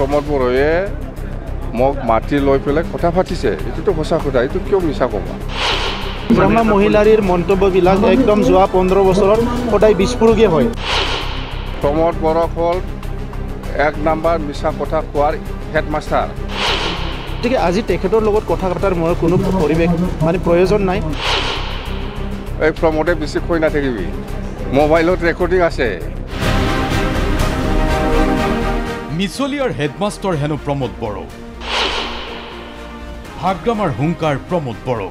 প্ৰমোদ বড়োৱে মোক মাতি লৈ পেলাই কথা পাতিছে এইটোতো সঁচা কথা এইটো কিয় মিছা ক'বা হাগ্ৰামা মহিলাৰীৰ মন্তব্যবিলাক একদম যোৱা 15 বছৰত সদায় বিস্ফোৰকীয় হয় প্ৰমোদ বড়ো হ'ল এক নাম্বাৰ মিছা কথা কোৱাৰ হেডমাষ্টাৰ গতিকে আজি তেখেতৰ লগত কথা পতাৰ মোৰ কোনো পৰিৱেশ মানে প্ৰয়োজন নাই এই প্ৰমোদে বেছি কৈ নাথাকিবি মোবাইলত ৰেকৰ্ডিং আছে মিছলিয়াৰ হেডমাষ্টাৰ হেনো প্ৰমোদ বড়ো হাগ্ৰামাৰ হুংকাৰ প্ৰমোদ বড়ো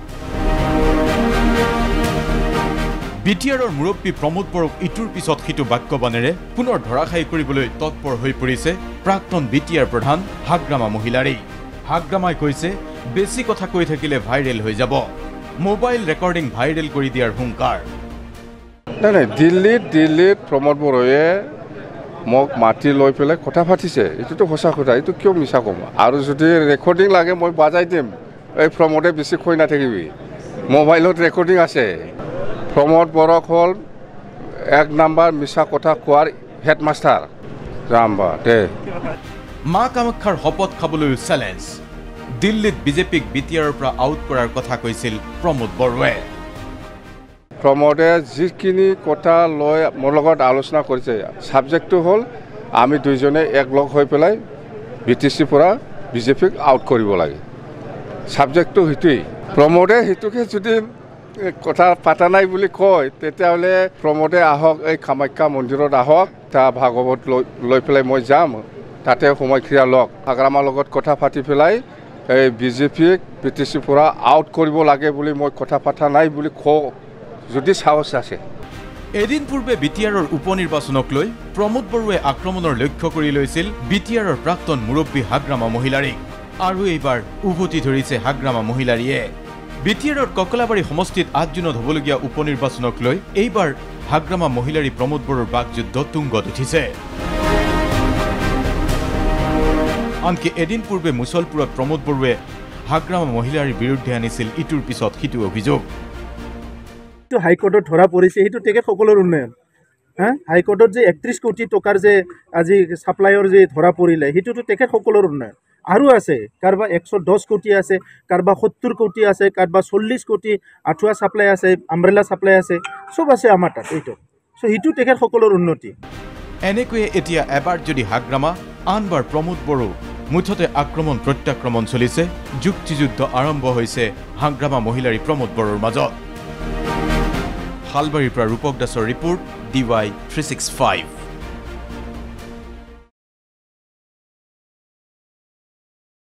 বিটিআৰৰ মুৰব্বী প্ৰমোদ বড়োক ইটোৰ পিছত সিটো বাক্যবাণেৰে পুনৰ ধৰাশায়ী কৰিবলৈ তৎপৰ হৈ পৰিছে প্ৰাক্তন বিটিআৰ প্ৰধান হাগ্ৰামা মহিলাৰী হাগ্ৰামাই কৈছে বেছি কথা কৈ থাকিলে ভাইৰেল হৈ যাব মোবাইল ৰেকৰ্ডিং ভাইৰেল কৰি দিয়াৰ হুংকাৰ নাই দিল্লীত প্ৰমোদ বড়োৱে মোক মাতি লৈ পেলাই কথা পাতিছে এইটোতো সঁচা কথা এইটো কিয় মিছা ক'ম আৰু যদি ৰেকৰ্ডিং লাগে মই বাজাই দিম এই প্ৰমোদে বেছি কৈ নাথাকিবি মোবাইলত ৰেকৰ্ডিং আছে প্ৰমোদ বড়ো হ'ল এক নাম্বাৰ মিছা কথা কোৱাৰ হেডমাষ্টাৰ ৰামবা দে মা কামাখ্যাৰ শপত খাবলৈ চেলেঞ্জ দিল্লীত বিজেপিক বিটিআৰৰ পৰা আউট কৰাৰ কথা কৈছিল প্ৰমোদ বড়োৱে প্ৰমোদে যিখিনি কথা লৈ মোৰ লগত আলোচনা কৰিছে ছাবজেক্টটো হ'ল আমি দুইজনে একলগ হৈ পেলাই বিটিচিৰ পৰা বিজেপিক আউট কৰিব লাগে ছাবজেক্টটো সেইটোৱেই প্ৰমোদে সেইটোকে যদি কথা পাতা নাই বুলি কয় তেতিয়াহ'লে প্ৰমোদে আহক এই কামাখ্যা মন্দিৰত আহক তাৰ ভাগৱত লৈ পেলাই মই যাম তাতে সময়ক্ৰিয়া লওক হাগ্ৰামাৰ লগত কথা পাতি পেলাই এই বিজেপিক বিটিচিৰ পৰা আউট কৰিব লাগে বুলি মই কথা পতা নাই বুলি কওঁ যদি সাহস আছে এদিন পূৰ্বে বিটিআৰৰ উপনিৰ্বাচনক লৈ প্ৰমোদ বড়োৱে আক্ৰমণৰ লক্ষ্য কৰি লৈছিল বিটিআৰৰ প্ৰাক্তন মুৰব্বী হাগ্ৰামা মহিলাৰীক আৰু এইবাৰ উভতি ধৰিছে হাগ্ৰামা মহিলাৰীয়ে বিটিআৰৰ ককলাবাৰী সমষ্টিত 8 জুনত হ'বলগীয়া উপনিৰ্বাচনক লৈ এইবাৰ হাগ্ৰামা মহিলাৰী প্ৰমোদ বড়োৰ বাকযুদ্ধ তুংগত উঠিছে আনকি এদিন পূৰ্বে মুছলপুৰত প্ৰমোদ বড়োৱে হাগ্ৰামা মহিলাৰীৰ বিৰুদ্ধে আনিছিল ইটোৰ পিছত সিটো অভিযোগ হাইকোৰ্টত ধৰা পৰিছে সেইটো তেখেত সকলৰ উন্নয়ন হাইকোৰ্টত যে 31 কোটি টকাৰ যে আজি সাপ্লাইৰ যে ধৰা পৰিলে সেইটোতো তেখেত সকলৰ উন্নয়ন আৰু আছে কাৰবা 110 কোটি আছে কাৰবা 70 কোটি আছে কাৰবা 40 কোটি আঠুৱা সাপ্লাই আছে আমব্ৰেলা সাপ্লাই আছে সব আছে আমাৰ তাত এইটো সো হিটো তেখেত সকলৰ উন্নতি এনেকৈ এতিয়া এবাৰ যদি হাগ্ৰামা আনবাৰ প্ৰমোদ বড়ো মুঠতে আক্ৰমণ প্ৰত্যাক্ৰমণ চলিছে যুক্তিযুদ্ধ আৰম্ভ হৈছে হাগ্ৰামা মহিলাৰী প্ৰমোদ বড়োৰ মাজত হালবাৰীৰ পৰা ৰূপক দাসৰ ৰিপৰ্ট DY 365